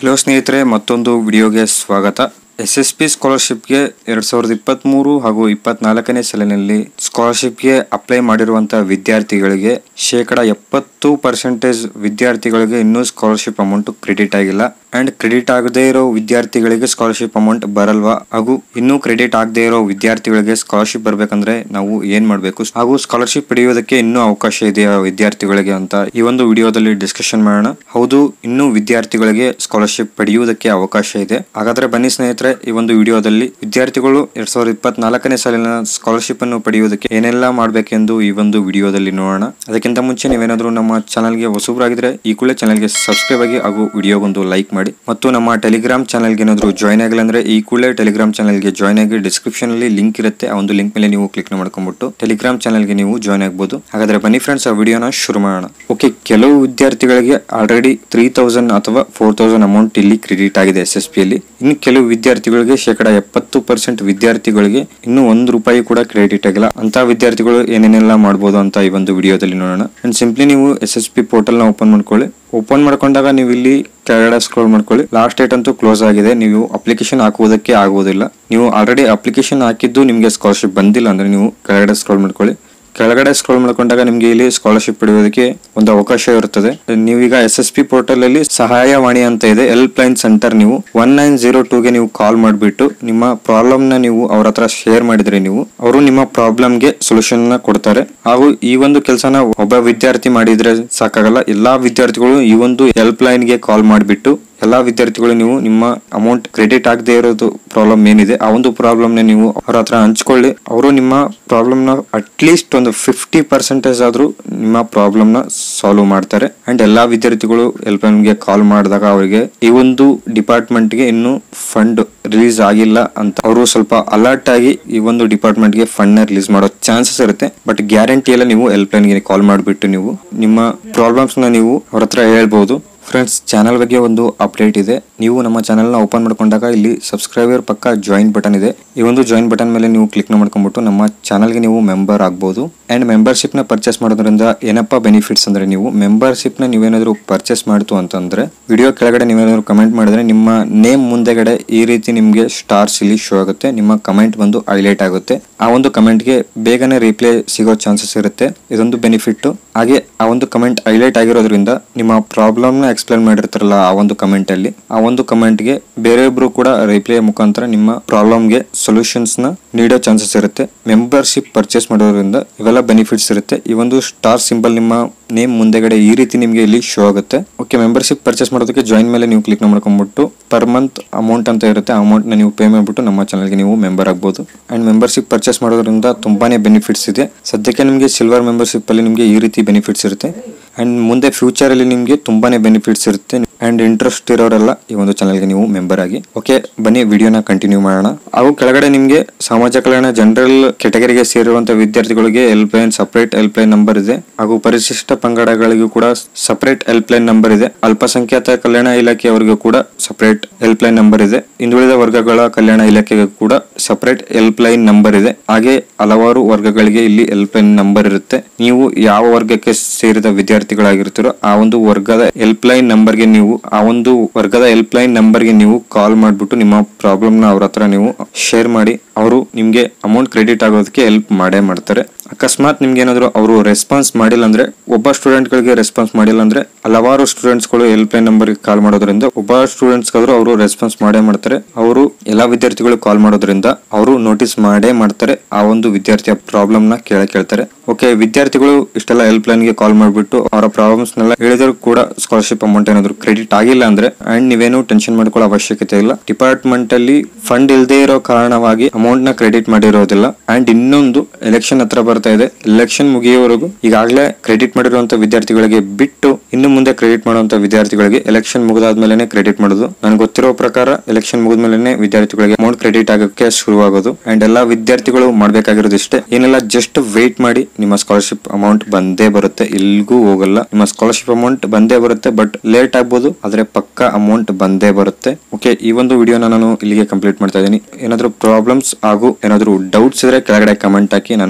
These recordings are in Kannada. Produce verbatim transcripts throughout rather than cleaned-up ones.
ಹಲೋ ಸ್ನೇಹಿತರೆ, ಮತ್ತೊಂದು ವಿಡಿಯೋಗೆ ಸ್ವಾಗತ. ಎಸ್ ಎಸ್ ಪಿ ಸ್ಕಾಲರ್ಶಿಪ್ಗೆ ಎರಡ್ ಸಾವಿರದ ಇಪ್ಪತ್ತ್ ಮೂರು ಹಾಗೂ ಇಪ್ಪತ್ನಾಲ್ಕನೇ ಸಾಲಿನಲ್ಲಿ ಸ್ಕಾಲರ್ಶಿಪ್ಗೆ ಅಪ್ಲೈ ಮಾಡಿರುವಂತಹ ವಿದ್ಯಾರ್ಥಿಗಳಿಗೆ ಶೇಕಡ ಎಪ್ಪತ್ತು ಪರ್ಸೆಂಟೇಜ್ ವಿದ್ಯಾರ್ಥಿಗಳಿಗೆ ಇನ್ನೂ ಸ್ಕಾಲರ್ಶಿಪ್ ಅಮೌಂಟ್ ಕ್ರೆಡಿಟ್ ಆಗಿಲ್ಲ. ಅಂಡ್ ಕ್ರೆಡಿಟ್ ಆಗದೇ ಇರೋ ವಿದ್ಯಾರ್ಥಿಗಳಿಗೆ ಸ್ಕಾಲರ್ಶಿಪ್ ಅಮೌಂಟ್ ಬರಲ್ವಾ, ಹಾಗೂ ಇನ್ನೂ ಕ್ರೆಡಿಟ್ ಆಗದೇ ಇರೋ ವಿದ್ಯಾರ್ಥಿಗಳಿಗೆ ಸ್ಕಾಲರ್ಶಿಪ್ ಬರಬೇಕಂದ್ರೆ ನಾವು ಏನ್ ಮಾಡಬೇಕು, ಹಾಗೂ ಸ್ಕಾಲರ್ಶಿಪ್ ಪಡೆಯುವುದಕ್ಕೆ ಇನ್ನೂ ಅವಕಾಶ ಇದೆಯಾ ವಿದ್ಯಾರ್ಥಿಗಳಿಗೆ ಅಂತ ಈ ಒಂದು ವಿಡಿಯೋದಲ್ಲಿ ಡಿಸ್ಕಷನ್ ಮಾಡೋಣ. ಹೌದು, ಇನ್ನೂ ವಿದ್ಯಾರ್ಥಿಗಳಿಗೆ ಸ್ಕಾಲರ್ಶಿಪ್ ಪಡೆಯುವುದಕ್ಕೆ ಅವಕಾಶ ಇದೆ. ಹಾಗಾದ್ರೆ ಬನ್ನಿ ಸ್ನೇಹಿತರೆ, ಈ ಒಂದು ವಿಡಿಯೋದಲ್ಲಿ ವಿದ್ಯಾರ್ಥಿಗಳು ಎರಡ್ ಸಾವಿರದ ಇಪ್ಪತ್ನಾಲ್ಕನೇ ಸಾಲಿನ ಸ್ಕಾಲರ್ಶಿಪ್ ಅನ್ನು ಪಡೆಯುವುದಕ್ಕೆ ಏನೆಲ್ಲ ಮಾಡಬೇಕೆಂದು ಈ ಒಂದು ವಿಡಿಯೋದಲ್ಲಿ ನೋಡೋಣ. ಅದಕ್ಕಿಂತ ಮುಂಚೆ ನೀವೇನಾದ್ರೂ ನಮ್ಮ ಚಾನಲ್ಗೆ ಹೊಸಬರಾಗಿದ್ರೆ ಈ ಕೂಡಲೇ ಚಾನಲ್ಗೆ ಸಬ್ಸ್ಕ್ರೈಬ್ ಆಗಿ ಹಾಗೂ ವಿಡಿಯೋಗೊಂದು ಲೈಕ್ ಮಾಡಿ. ಮತ್ತು ನಮ್ಮ ಟೆಲಿಗ್ರಾಮ್ ಚಾನಲ್ಗೆ ಏನಾದ್ರು ಜಾಯ್ನ್ ಆಗಿಲ್ಲ ಅಂದ್ರೆ ಈ ಕೂಡಲೇ ಟೆಲಿಗ್ರಾಮ್ ಚಾನಲ್ಗೆ ಜಾಯ್ನ್ ಆಗಿ ಡಿಸ್ಕ್ರಿಪ್ಷನ್ ಅಲ್ಲಿ ಲಿಂಕ್ ಇರುತ್ತೆ. ಆ ಒಂದು ಲಿಂಕ್ ಮೇಲೆ ನೀವು ಕ್ಲಿಕ್ ಮಾಡ್ಕೊಂಡ್ಬಿಟ್ಟು ಟೆಲಿಗ್ರಾಮ್ ಚಾನಲ್ಗೆ ನೀವು ಜಾಯ್ನ್ ಆಗಬಹುದು. ಹಾಗಾದ್ರೆ ಬನ್ನಿ ಫ್ರೆಂಡ್ಸ್, ಆ ವಿಡಿಯೋನ ಶುರು ಮಾಡೋಣ. ಓಕೆ, ಕೆಲವು ವಿದ್ಯಾರ್ಥಿಗಳಿಗೆ ಆಲ್ರೆಡಿ ತ್ರೀ ತೌಸಂಡ್ ಅಥವಾ ಫೋರ್ ತೌಸಂಡ್ ಅಮೌಂಟ್ ಇಲ್ಲಿ ಕ್ರೆಡಿಟ್ ಆಗಿದೆ ಎಸ್ ಎಸ್ ಪಿ ಅಲ್ಲಿ. ಇನ್ನು ಕೆಲವು ವಿದ್ಯಾರ್ಥಿಗಳಿಗೆ ಶೇಕಡ ಎಪ್ಪತ್ತು ಪರ್ಸೆಂಟ್ ವಿದ್ಯಾರ್ಥಿಗಳಿಗೆ ಇನ್ನೂ ಒಂದು ರೂಪಾಯಿ ಕೂಡ ಕ್ರೆಡಿಟ್ ಆಗಿಲ್ಲ. ಅಂತ ವಿದ್ಯಾರ್ಥಿಗಳು ಏನೇನೆಲ್ಲ ಮಾಡಬಹುದು ಅಂತ ಈ ಒಂದು ವಿಡಿಯೋದಲ್ಲಿ ನೋಡೋಣ. ಅಂಡ್ ಸಿಂಪ್ಲಿ ನೀವು ಎಸ್ ಎಸ್ ಪಿ ಪೋರ್ಟಲ್ ನ ಓಪನ್ ಮಾಡ್ಕೊಳ್ಳಿ. ಓಪನ್ ಮಾಡ್ಕೊಂಡಾಗ ನೀವು ಇಲ್ಲಿ ಕೆಳಗಡೆ ಸ್ಕ್ರೋಲ್ ಮಾಡ್ಕೊಳ್ಳಿ. ಲಾಸ್ಟ್ ಡೇಟ್ ಅಂತೂ ಕ್ಲೋಸ್ ಆಗಿದೆ, ನೀವು ಅಪ್ಲಿಕೇಶನ್ ಹಾಕುವುದಕ್ಕೆ ಆಗುವುದಿಲ್ಲ. ನೀವು ಆಲ್ರೆಡಿ ಅಪ್ಲಿಕೇಶನ್ ಹಾಕಿದ್ದು ನಿಮಗೆ ಸ್ಕಾಲರ್ಶಿಪ್ ಬಂದಿಲ್ಲ ಅಂದ್ರೆ ನೀವು ಕೆಳಗಡೆ ಸ್ಕ್ರೋಲ್ ಮಾಡ್ಕೊಳ್ಳಿ. ಕೆಳಗಡೆ ಸ್ಕ್ರೋಲ್ ಮಾಡ್ಕೊಂಡಾಗ ನಿಮ್ಗೆ ಇಲ್ಲಿ ಸ್ಕಾಲರ್ಶಿಪ್ ಪಡೆಯುವುದಕ್ಕೆ ಒಂದು ಅವಕಾಶ ಇರುತ್ತದೆ. ನೀವೀಗ ಎಸ್ ಎಸ್ ಪಿ ಪೋರ್ಟಲ್ ಅಲ್ಲಿ ಸಹಾಯವಾಣಿ ಅಂತ ಇದೆ, ಹೆಲ್ಪ್ ಲೈನ್ ಸೆಂಟರ್. ನೀವು ಒನ್ ನೈನ್ ಜೀರೋ ಟೂ ಗೆ ನೀವು ಕಾಲ್ ಮಾಡಿಬಿಟ್ಟು ನಿಮ್ಮ ಪ್ರಾಬ್ಲಮ್ ನ ನೀವು ಅವ್ರ ಹತ್ರ ಶೇರ್ ಮಾಡಿದ್ರೆ ನೀವು ಅವರು ನಿಮ್ಮ ಪ್ರಾಬ್ಲಮ್ ಗೆ ಸೊಲ್ಯೂಷನ್ ನ ಕೊಡ್ತಾರೆ. ಹಾಗೂ ಈ ಒಂದು ಕೆಲಸನ ಒಬ್ಬ ವಿದ್ಯಾರ್ಥಿ ಮಾಡಿದ್ರೆ ಸಾಕಾಗಲ್ಲ, ಎಲ್ಲಾ ವಿದ್ಯಾರ್ಥಿಗಳು ಈ ಒಂದು ಹೆಲ್ಪ್ ಲೈನ್ ಗೆ ಕಾಲ್ ಮಾಡಿಬಿಟ್ಟು ಎಲ್ಲಾ ವಿದ್ಯಾರ್ಥಿಗಳು ನೀವು ನಿಮ್ಮ ಅಮೌಂಟ್ ಕ್ರೆಡಿಟ್ ಆಗದೆ ಇರೋದು ಪ್ರಾಬ್ಲಮ್ ಏನಿದೆ ಆ ಒಂದು ಪ್ರಾಬ್ಲಮ್ ನ ನೀವು ಅವ್ರ ಹತ್ರ ಹಂಚ್ಕೊಳ್ಳಿ. ಅವರು ನಿಮ್ಮ ಪ್ರಾಬ್ಲಮ್ ನ ಅಟ್ಲೀಸ್ಟ್ ಒಂದು ಫಿಫ್ಟಿ ಪರ್ಸೆಂಟೇಜ್ ಆದ್ರೂ ನಿಮ್ಮ ಪ್ರಾಬ್ಲಮ್ ನ ಸಾಲ್ವ್ ಮಾಡ್ತಾರೆ. ಅಂಡ್ ಎಲ್ಲಾ ವಿದ್ಯಾರ್ಥಿಗಳು ಹೆಲ್ಪ್ ಲೈನ್ ಗೆ ಕಾಲ್ ಮಾಡಿದಾಗ ಅವರಿಗೆ ಈ ಒಂದು ಡಿಪಾರ್ಟ್ಮೆಂಟ್ ಗೆ ಇನ್ನು ಫಂಡ್ ರಿಲೀಸ್ ಆಗಿಲ್ಲ ಅಂತ ಅವರು ಸ್ವಲ್ಪ ಅಲರ್ಟ್ ಆಗಿ ಈ ಒಂದು ಡಿಪಾರ್ಟ್ಮೆಂಟ್ ಗೆ ಫಂಡ್ ನ ರಿಲೀಸ್ ಮಾಡೋ ಚಾನ್ಸಸ್ ಇರುತ್ತೆ. ಬಟ್ ಗ್ಯಾರಂಟಿ ಎಲ್ಲ ನೀವು ಹೆಲ್ಪ್ ಲೈನ್ ಗೆ ಕಾಲ್ ಮಾಡಿಬಿಟ್ಟು ನೀವು ನಿಮ್ಮ ಪ್ರಾಬ್ಲಮ್ಸ್ ನ ನೀವು ಅವ್ರ ಹತ್ರ ಹೇಳ್ಬಹುದು. ಫ್ರೆಂಡ್ಸ್, ಚಾನಲ್ ಬಗ್ಗೆ ಒಂದು ಅಪ್ಡೇಟ್ ಇದೆ. ನೀವು ನಮ್ಮ ಚಾನಲ್ ನ ಓಪನ್ ಮಾಡ್ಕೊಂಡಾಗ ಇಲ್ಲಿ ಸಬ್ಸ್ಕ್ರೈಬರ್ ಪಕ್ಕ ಜಾಯಿನ್ ಬಟನ್ ಇದೆ. ಈ ಒಂದು ಜಾಯಿನ್ ಬಟನ್ ಮೇಲೆ ನೀವು ಕ್ಲಿಕ್ ಮಾಡ್ಕೊಂಡ್ಬಿಟ್ಟು ನಮ್ಮ ಚಾನಲ್ ಗೆ ನೀವು ಮೆಂಬರ್ ಆಗಬಹುದು. ಅಂಡ್ ಮೆಂಬರ್ಶಿಪ್ ನ ಪರ್ಚೇಸ್ ಮಾಡೋದ್ರಿಂದ ಏನಪ್ಪಾ ಬೆನಿಫಿಟ್ಸ್ ಅಂದ್ರೆ, ನೀವು ಮೆಂಬರ್ಶಿಪ್ ನ ನೀವೇನಾದ್ರೂ ಪರ್ಚೇಸ್ ಮಾಡ್ತು ಅಂತಂದ್ರೆ ವಿಡಿಯೋ ಕೆಳಗಡೆ ನೀವೇನಾದ್ರು ಕಮೆಂಟ್ ಮಾಡಿದ್ರೆ ನಿಮ್ಮ ನೇಮ್ ಮುಂದೆಗಡೆ ಈ ರೀತಿ ನಿಮ್ಗೆ ಸ್ಟಾರ್ಸ್ ಇಲ್ಲಿ ಶೋ ಆಗುತ್ತೆ. ನಿಮ್ಮ ಕಮೆಂಟ್ ಬಂದು ಹೈಲೈಟ್ ಆಗುತ್ತೆ. ಆ ಒಂದು ಕಮೆಂಟ್ ಗೆ ಬೇಗನೆ ರಿಪ್ಲೈ ಸಿಗೋ ಚಾನ್ಸಸ್ ಇರುತ್ತೆ. ಇದೊಂದು ಬೆನಿಫಿಟ್. ಹಾಗೆ ಆ ಒಂದು ಕಮೆಂಟ್ ಹೈಲೈಟ್ ಆಗಿರೋದ್ರಿಂದ ನಿಮ್ಮ ಪ್ರಾಬ್ಲಮ್ ನ ಎಕ್ಸ್ಪ್ಲೇನ್ ಮಾಡಿರ್ತಾರಲ್ಲ ಆ ಒಂದು ಕಮೆಂಟ್ ಅಲ್ಲಿ, ಆ ಒಂದು ಕಮೆಂಟ್ ಗೆ ಬೇರೆಯೊಬ್ರು ಕೂಡ ರಿಪ್ಲೈ ಮುಖಾಂತರ ನಿಮ್ಮ ಪ್ರಾಬ್ಲಮ್ ಗೆ ಸೊಲ್ಯೂಷನ್ಸ್ ನ ನೀಡೋ ಚಾನ್ಸಸ್ ಇರುತ್ತೆ. ಮೆಂಬರ್ಶಿಪ್ ಪರ್ಚೇಸ್ ಮಾಡೋದ್ರಿಂದ ಇವೆಲ್ಲ ಬೆನಿಫಿಟ್ಸ್ ಇರುತ್ತೆ. ಈ ಒಂದು ಸ್ಟಾರ್ ಸಿಂಬಲ್ ನಿಮ್ಮ ನೇಮ್ ಮುಂದೆಗಡೆ ಈ ರೀತಿ ನಿಮ್ಗೆ ಇಲ್ಲಿ ಶೋ ಆಗುತ್ತೆ. ಓಕೆ, ಮೆಂಬರ್ಶಿಪ್ ಪರ್ಚೇಸ್ ಮಾಡೋದಕ್ಕೆ ಜಾಯಿನ್ ಮೇಲೆ ನೀವು ಕ್ಲಿಕ್ ಮಾಡ್ಕೊಂಡ್ಬಿಟ್ಟು ಪರ್ ಮಂತ್ ಅಮೌಂಟ್ ಅಂತ ಇರುತ್ತೆ, ಆ ಅಮೌಂಟ್ ನ ನೀವು ಪೇ ಮಾಡ್ಬಿಟ್ಟು ನಮ್ಮ ಚಾನಲ್ಗೆ ನೀವು ಮೆಂಬರ್ ಆಗಬಹುದು. ಅಂಡ್ ಮೆಂಬರ್ಶಿಪ್ ಪರ್ಚೇಸ್ ಮಾಡೋದ್ರಿಂದ ತುಂಬಾನೇ ಬೆನಿಫಿಟ್ಸ್ ಇದೆ. ಸದ್ಯಕ್ಕೆ ನಿಮಗೆ ಸಿಲ್ವರ್ ಮೆಂಬರ್ಶಿಪ್ ಅಲ್ಲಿ ನಿಮಗೆ ಈ ರೀತಿ ಬೆನಿಫಿಟ್ಸ್ ಇರುತ್ತೆ. ಅಂಡ್ ಮುಂದೆ ಫ್ಯೂಚರ್ ಅಲ್ಲಿ ನಿಮಗೆ ತುಂಬಾನೇ ಬೆನಿಫಿಟ್ಸ್ ಇರುತ್ತೆ. ಅಂಡ್ ಇಂಟ್ರೆಸ್ಟ್ ಇರೋರೆಲ್ಲ ಈ ಒಂದು ಚಾನಲ್ಗೆ ನೀವು ಮೆಂಬರ್ ಆಗಿ. ಓಕೆ, ಬನ್ನಿ ವಿಡಿಯೋನ ಕಂಟಿನ್ಯೂ ಮಾಡೋಣ. ಹಾಗೂ ಕೆಳಗಡೆ ನಿಮಗೆ ಸಮಾಜ ಕಲ್ಯಾಣ ಜನರಲ್ ಕೆಟಗರಿಗೆ ಸೇರಿರುವಂತಹ ವಿದ್ಯಾರ್ಥಿಗಳಿಗೆ help line separate help line number ಇದೆ. ಹಾಗೂ ಪರಿಶಿಷ್ಟ ಪಂಗಡಗಳಿಗೂ ಕೂಡ ಸಪರೇಟ್ ಹೆಲ್ಪ್ ಲೈನ್ ನಂಬರ್ ಇದೆ. ಅಲ್ಪಸಂಖ್ಯಾತ ಕಲ್ಯಾಣ ಇಲಾಖೆಯವರಿಗೂ ಕೂಡ ಸಪರೇಟ್ ಹೆಲ್ಪ್ ಲೈನ್ ನಂಬರ್ ಇದೆ. ಹಿಂದುಳಿದ ವರ್ಗಗಳ ಕಲ್ಯಾಣ ಇಲಾಖೆಗೆ ಕೂಡ ಸಪರೇಟ್ ಹೆಲ್ಪ್ ಲೈನ್ ನಂಬರ್ ಇದೆ. ಹಾಗೆ ಹಲವಾರು ವರ್ಗಗಳಿಗೆ ಇಲ್ಲಿ ಹೆಲ್ಪ್ ಲೈನ್ ನಂಬರ್ ಇರುತ್ತೆ. ನೀವು ಯಾವ ವರ್ಗಕ್ಕೆ ಸೇರಿದ ವಿದ್ಯಾರ್ಥಿಗಳಾಗಿರ್ತೀರೋ ಆ ಒಂದು ವರ್ಗದ ಹೆಲ್ಪ್ ಲೈನ್ ನಂಬರ್ ಗೆ ನೀವು ಆ ಒಂದು ವರ್ಗದ ಹೆಲ್ಪ್ ಲೈನ್ ನಂಬರ್ ಗೆ ನೀವು ಕಾಲ್ ಮಾಡ್ಬಿಟ್ಟು ನಿಮ್ಮ ಪ್ರಾಬ್ಲಮ್ ನ ಅವ್ರ ಹತ್ರ ನೀವು ಶೇರ್ ಮಾಡಿ ಅವರು ನಿಮ್ಗೆ ಅಮೌಂಟ್ ಕ್ರೆಡಿಟ್ ಆಗೋದಕ್ಕೆ ಹೆಲ್ಪ್ ಮಾಡೇ ಮಾಡ್ತಾರೆ. ಅಕಸ್ಮಾತ್ ನಿಮ್ಗೆ ಏನಾದ್ರು ಅವರು ರೆಸ್ಪಾನ್ಸ್ ಮಾಡಿಲ್ಲ ಅಂದ್ರೆ, ಒಬ್ಬ ಸ್ಟೂಡೆಂಟ್ ಗಳಿಗೆ ರೆಸ್ಪಾನ್ಸ್ ಮಾಡಿಲ್ಲ ಅಂದ್ರೆ ಹಲವಾರು ಸ್ಟೂಡೆಂಟ್ಸ್ ಗಳು ಹೆಲ್ಪ್ ಲೈನ್ ನಂಬರ್ ಗೆ ಕಾಲ್ ಮಾಡೋದ್ರಿಂದ ಒಬ್ಬ ಸ್ಟೂಡೆಂಟ್ಸ್ ಗಾದ್ರು ಅವರು ರೆಸ್ಪಾನ್ಸ್ ಮಾಡೇ ಮಾಡ್ತಾರೆ. ಅವರು ಎಲ್ಲಾ ವಿದ್ಯಾರ್ಥಿಗಳು ಕಾಲ್ ಮಾಡೋದ್ರಿಂದ ಅವರು ನೋಟಿಸ್ ಮಾಡೇ ಮಾಡ್ತಾರೆ. ಆ ಒಂದು ವಿದ್ಯಾರ್ಥಿಯ ಪ್ರಾಬ್ಲಮ್ ನ ಕೇಳ ಕೇಳ್ತಾರೆ. ಓಕೆ, ವಿದ್ಯಾರ್ಥಿಗಳು ಇಷ್ಟೆಲ್ಲ ಹೆಲ್ಪ್ ಲೈನ್ ಗೆ ಕಾಲ್ ಮಾಡ್ಬಿಟ್ಟು ಅವರ ಪ್ರಾಬ್ಲಮ್ಸ್ ನೆಲ್ಲ ಹೇಳಿದ್ರು ಕೂಡ ಸ್ಕಾಲರ್ಶಿಪ್ ಅಮೌಂಟ್ ಏನಾದ್ರು ಕ್ರೆಡಿಟ್ ಆಗಿಲ್ಲ ಅಂದ್ರೆ ಅಂಡ್ ನೀವೇನು ಟೆನ್ಷನ್ ಮಾಡ್ಕೊಳ್ಳೋ ಅವಶ್ಯಕತೆ ಇಲ್ಲ. ಡಿಪಾರ್ಟ್ಮೆಂಟ್ ಅಲ್ಲಿ ಫಂಡ್ ಇಲ್ಲದೆ ಇರೋ ಕಾರಣವಾಗಿ ಅಮೌಂಟ್ ನ ಕ್ರೆಡಿಟ್ ಮಾಡಿರೋದಿಲ್ಲ. ಅಂಡ್ ಇನ್ನೊಂದು, ಎಲೆಕ್ಷನ್ ಹತ್ರ ಬರ್ತಾ ಇದೆ. ಎಲೆಕ್ಷನ್ ಮುಗಿಯೋವರೆಗೂ ಈಗಾಗಲೇ ಕ್ರೆಡಿಟ್ ಮಾಡಿರುವಂತಹ ವಿದ್ಯಾರ್ಥಿಗಳಿಗೆ ಬಿಟ್ಟು ಇನ್ನು ಮುಂದೆ ಕ್ರೆಡಿಟ್ ಮಾಡುವಂತ ವಿದ್ಯಾರ್ಥಿಗಳಿಗೆ ಎಲೆಕ್ಷನ್ ಮುಗಿದಾದ್ಮೇಲೆ ಕ್ರೆಡಿಟ್ ಮಾಡೋದು. ನನ್ಗೆ ಗೊತ್ತಿರೋ ಪ್ರಕಾರ ಎಲೆಕ್ಷನ್ ಮುಗಿದ್ಮೇಲೆ ವಿದ್ಯಾರ್ಥಿಗಳಿಗೆ ಅಮೌಂಟ್ ಕ್ರೆಡಿಟ್ ಆಗಕ್ಕೆ ಶುರುವಾಗೋದು. ಅಂಡ್ ಎಲ್ಲಾ ವಿದ್ಯಾರ್ಥಿಗಳು ಮಾಡ್ಬೇಕಾಗಿರೋದು ಇಷ್ಟೇ, ಏನೆಲ್ಲ ಜಸ್ಟ್ ವೇಟ್ ಮಾಡಿ, ನಿಮ್ಮ ಸ್ಕಾಲರ್ಶಿಪ್ ಅಮೌಂಟ್ ಬಂದೇ ಬರುತ್ತೆ, ಎಲ್ಗೂ ಹೋಗಲ್ಲ. ನಿಮ್ಮ ಸ್ಕಾಲರ್ಶಿಪ್ ಅಮೌಂಟ್ ಬಂದೇ ಬರುತ್ತೆ, ಬಟ್ ಲೇಟ್ ಆಗ್ಬೋದು, ಆದ್ರೆ ಪಕ್ಕಾ ಅಮೌಂಟ್ ಬಂದೇ ಬರುತ್ತೆ. ಓಕೆ, ಈ ಒಂದು ವಿಡಿಯೋನ ನಾನು ಇಲ್ಲಿಗೆ ಕಂಪ್ಲೀಟ್ ಮಾಡ್ತಾ ಇದ್ದೀನಿ. ಏನಾದ್ರು ಪ್ರಾಬ್ಲಮ್ಸ್ ಹಾಗೂ ಏನಾದ್ರು ಡೌಟ್ಸ್ ಇದ್ರೆ ಕೆಳಗಡೆ ಕಮೆಂಟ್ ಹಾಕಿ, ನಾನು ಖಂಡಿತ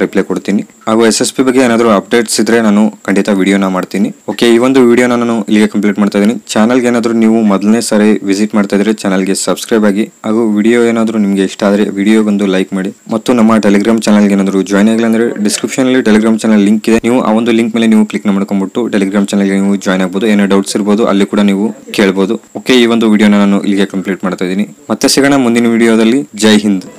ರಿಪ್ಲೈ ಕೊಡ್ತೀನಿ. ಹಾಗೂ ಎಸ್ ಎಸ್ ಪಿ ಬಗ್ಗೆ ಏನಾದರೂ ಅಪ್ಡೇಟ್ಸ್ ಇದ್ರೆ ನಾನು ಖಂಡಿತ ವಿಡಿಯೋನ ಮಾಡ್ತೀನಿ. ಓಕೆ, ಈ ಒಂದು ವಿಡಿಯೋನ ನಾನು ಇಲ್ಲಿಗೆ ಕಂಪ್ಲೀಟ್ ಮಾಡ್ತಾ ಇದ್ದೀನಿ. ಚಾನಲ್ಗೆ ಏನಾದರೂ ನೀವು ಮೊದಲನೇ ಸಾರಿ ವಿಸಿಟ್ ಮಾಡ್ತಾ ಇದ್ರೆ ಚಾನಲ್ಗೆ ಸಬ್ಸ್ಕ್ರೈಬ್ ಆಗಿ, ಹಾಗೂ ವಿಡಿಯೋ ಏನಾದರೂ ನಿಮಗೆ ಇಷ್ಟ ಆದರೆ ವಿಡಿಯೋಗೊಂದು ಲೈಕ್ ಮಾಡಿ. ಮತ್ತು ನಮ್ಮ ಟೆಲಿಗ್ರಾಮ್ ಚಾನಲ್ಗೆ ಏನಾದರೂ ಜಾಯ್ನ್ ಆಗಿಲ್ಲ ಅಂದ್ರೆ ಡಿಸ್ಕ್ರಿಪ್ಷನ್ ಅಲ್ಲಿ ಟೆಲಿಗ್ರಾಮ್ ಚಾನಲ್ ಲಿಂಕ್ ಇದೆ. ನೀವು ಆ ಒಂದು ಲಿಂಕ್ ಮೇಲೆ ನೀವು ಕ್ಲಿಕ್ ಮಾಡ್ಕೊಂಡ್ಬಿಟ್ಟು ಟೆಲಿಗ್ರಾಮ್ ಚಾನಲ್ಗೆ ನೀವು ಜಾಯ್ನ್ ಆಗ್ಬೋದು. ಏನೋ ಡೌಟ್ಸ್ ಇರ್ಬೋದು ಅಲ್ಲಿ ಕೂಡ ನೀವು ಕೇಳ್ಬೋದು. ಓಕೆ, ಈ ಒಂದು ವಿಡಿಯೋನ ನಾನು ಇಲ್ಲಿಗೆ ಕಂಪ್ಲೀಟ್ ಮಾಡ್ತಾ ಇದ್ದೀನಿ. ಮತ್ತೆ ಸಿಗೋಣ ಮುಂದಿನ ವಿಡಿಯೋದಲ್ಲಿ. ಜೈ ಹಿಂದ್.